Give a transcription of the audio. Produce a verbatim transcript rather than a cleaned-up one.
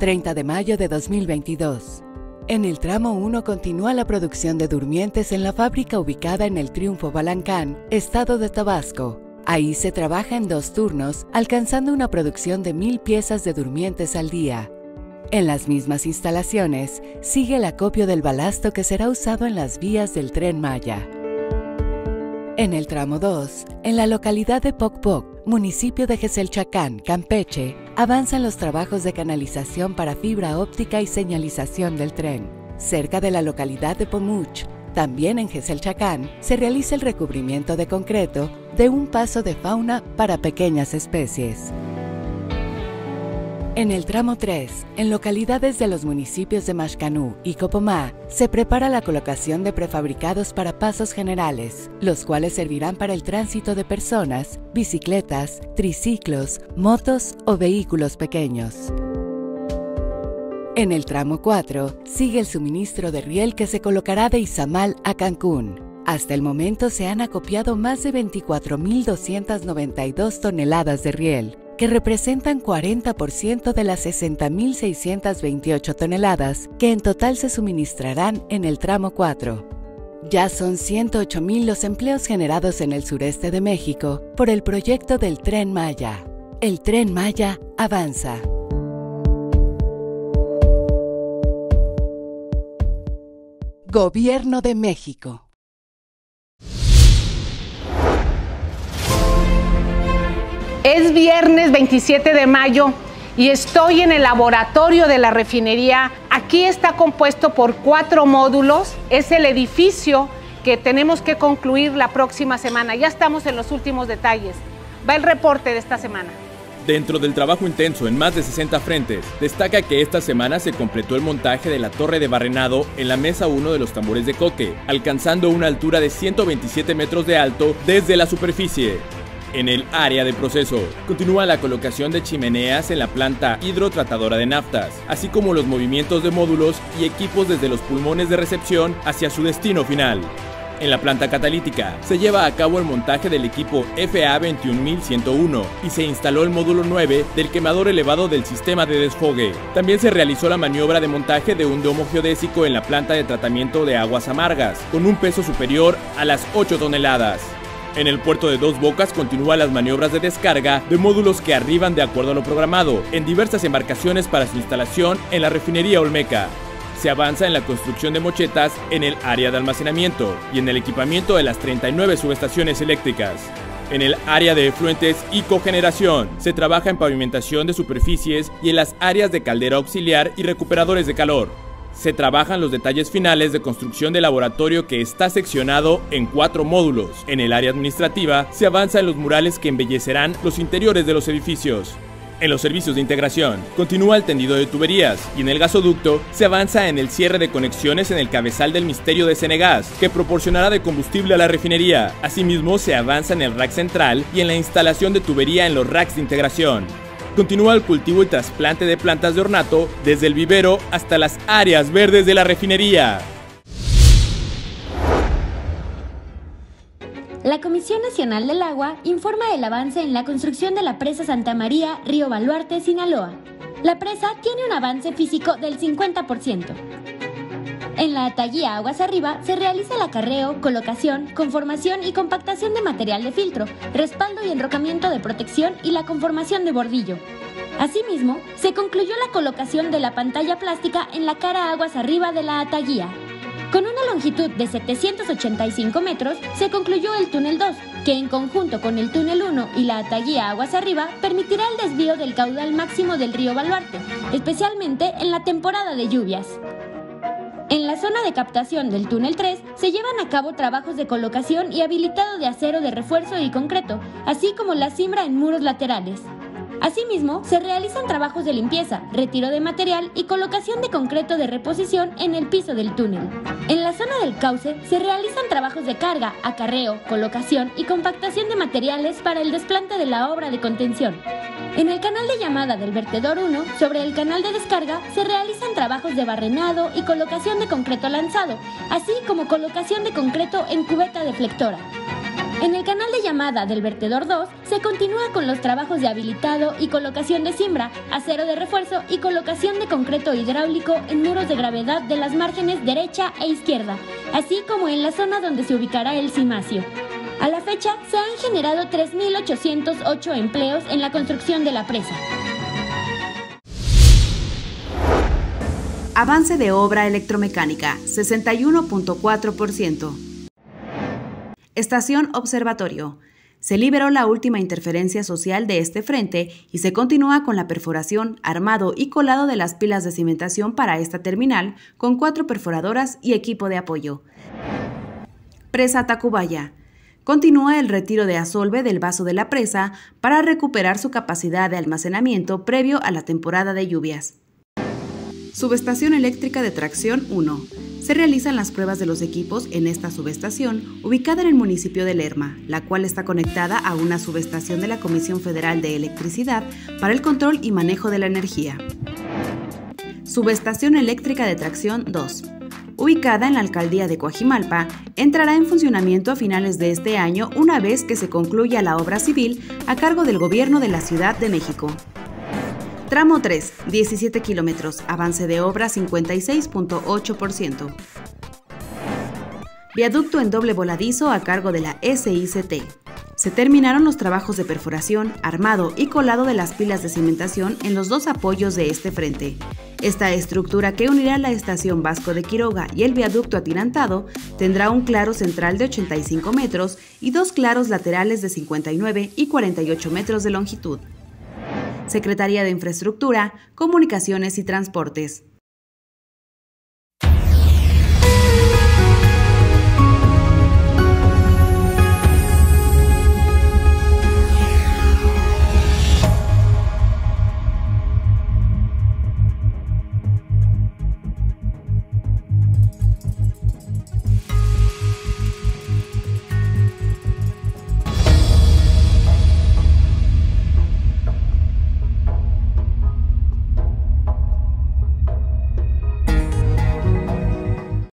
treinta de mayo de dos mil veintidós. En el tramo uno continúa la producción de durmientes en la fábrica ubicada en el Triunfo Balancán, estado de Tabasco. Ahí se trabaja en dos turnos, alcanzando una producción de mil piezas de durmientes al día. En las mismas instalaciones, sigue el acopio del balasto que será usado en las vías del Tren Maya. En el tramo dos, en la localidad de Pocpoc, municipio de Geselchacán, Campeche, avanzan los trabajos de canalización para fibra óptica y señalización del tren. Cerca de la localidad de Pomuch, también en Geselchacán, se realiza el recubrimiento de concreto de un paso de fauna para pequeñas especies. En el tramo tres, en localidades de los municipios de Maxcanú y Copomá, se prepara la colocación de prefabricados para pasos generales, los cuales servirán para el tránsito de personas, bicicletas, triciclos, motos o vehículos pequeños. En el tramo cuatro, sigue el suministro de riel que se colocará de Izamal a Cancún. Hasta el momento se han acopiado más de veinticuatro mil doscientas noventa y dos toneladas de riel, que representan cuarenta por ciento de las sesenta mil seiscientas veintiocho toneladas que en total se suministrarán en el tramo cuatro. Ya son ciento ocho mil los empleos generados en el sureste de México por el proyecto del Tren Maya. El Tren Maya avanza. Gobierno de México. Es viernes veintisiete de mayo y estoy en el laboratorio de la refinería. Aquí está compuesto por cuatro módulos. Es el edificio que tenemos que concluir la próxima semana. Ya estamos en los últimos detalles. Va el reporte de esta semana. Dentro del trabajo intenso en más de sesenta frentes, destaca que esta semana se completó el montaje de la torre de barrenado en la mesa uno de los tambores de coque, alcanzando una altura de ciento veintisiete metros de alto desde la superficie. En el área de proceso, continúa la colocación de chimeneas en la planta hidrotratadora de naftas, así como los movimientos de módulos y equipos desde los pulmones de recepción hacia su destino final. En la planta catalítica, se lleva a cabo el montaje del equipo F A veintiún mil ciento uno y se instaló el módulo nueve del quemador elevado del sistema de desfogue. También se realizó la maniobra de montaje de un domo geodésico en la planta de tratamiento de aguas amargas, con un peso superior a las ocho toneladas. En el puerto de Dos Bocas continúan las maniobras de descarga de módulos que arriban de acuerdo a lo programado en diversas embarcaciones para su instalación en la refinería Olmeca. Se avanza en la construcción de mochetas en el área de almacenamiento y en el equipamiento de las treinta y nueve subestaciones eléctricas. En el área de efluentes y cogeneración se trabaja en pavimentación de superficies y en las áreas de caldera auxiliar y recuperadores de calor. Se trabajan los detalles finales de construcción del laboratorio que está seccionado en cuatro módulos. En el área administrativa se avanza en los murales que embellecerán los interiores de los edificios. En los servicios de integración continúa el tendido de tuberías y en el gasoducto se avanza en el cierre de conexiones en el cabezal del misterio de Cenegas, que proporcionará de combustible a la refinería. Asimismo, se avanza en el rack central y en la instalación de tubería en los racks de integración. Continúa el cultivo y trasplante de plantas de ornato desde el vivero hasta las áreas verdes de la refinería. La Comisión Nacional del Agua informa del avance en la construcción de la presa Santa María, Río Baluarte, Sinaloa. La presa tiene un avance físico del cincuenta por ciento. En la Ataguía Aguas Arriba se realiza el acarreo, colocación, conformación y compactación de material de filtro, respaldo y enrocamiento de protección y la conformación de bordillo. Asimismo, se concluyó la colocación de la pantalla plástica en la cara Aguas Arriba de la Ataguía. Con una longitud de setecientos ochenta y cinco metros, se concluyó el túnel dos, que en conjunto con el túnel uno y la Ataguía Aguas Arriba permitirá el desvío del caudal máximo del río Baluarte, especialmente en la temporada de lluvias. En la zona de captación del túnel tres se llevan a cabo trabajos de colocación y habilitado de acero de refuerzo y concreto, así como la cimbra en muros laterales. Asimismo, se realizan trabajos de limpieza, retiro de material y colocación de concreto de reposición en el piso del túnel. En la zona del cauce se realizan trabajos de carga, acarreo, colocación y compactación de materiales para el desplante de la obra de contención. En el canal de llamada del vertedor uno, sobre el canal de descarga, se realizan trabajos de barrenado y colocación de concreto lanzado, así como colocación de concreto en cubeta deflectora. En el canal de llamada del vertedor dos se continúa con los trabajos de habilitado y colocación de cimbra, acero de refuerzo y colocación de concreto hidráulico en muros de gravedad de las márgenes derecha e izquierda, así como en la zona donde se ubicará el cimacio. A la fecha se han generado tres mil ochocientos ocho empleos en la construcción de la presa. Avance de obra electromecánica, sesenta y uno punto cuatro por ciento. Estación Observatorio. Se liberó la última interferencia social de este frente y se continúa con la perforación, armado y colado de las pilas de cimentación para esta terminal con cuatro perforadoras y equipo de apoyo. Presa Tacubaya. Continúa el retiro de asolve del vaso de la presa para recuperar su capacidad de almacenamiento previo a la temporada de lluvias. Subestación eléctrica de tracción uno. Se realizan las pruebas de los equipos en esta subestación, ubicada en el municipio de Lerma, la cual está conectada a una subestación de la Comisión Federal de Electricidad para el control y manejo de la energía. Subestación eléctrica de tracción dos. Ubicada en la alcaldía de Coajimalpa, entrará en funcionamiento a finales de este año una vez que se concluya la obra civil a cargo del Gobierno de la Ciudad de México. Tramo tres, diecisiete kilómetros, avance de obra cincuenta y seis punto ocho por ciento. Viaducto en doble voladizo a cargo de la S I C T. Se terminaron los trabajos de perforación, armado y colado de las pilas de cimentación en los dos apoyos de este frente. Esta estructura que unirá la estación Vasco de Quiroga y el viaducto atirantado tendrá un claro central de ochenta y cinco metros y dos claros laterales de cincuenta y nueve y cuarenta y ocho metros de longitud. Secretaría de Infraestructura, Comunicaciones y Transportes.